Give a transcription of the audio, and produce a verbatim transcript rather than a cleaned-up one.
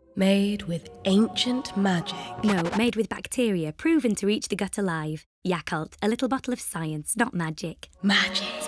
Made with ancient magic. No, made with bacteria proven to reach the gut alive. Yakult, a little bottle of science, not magic. Magic.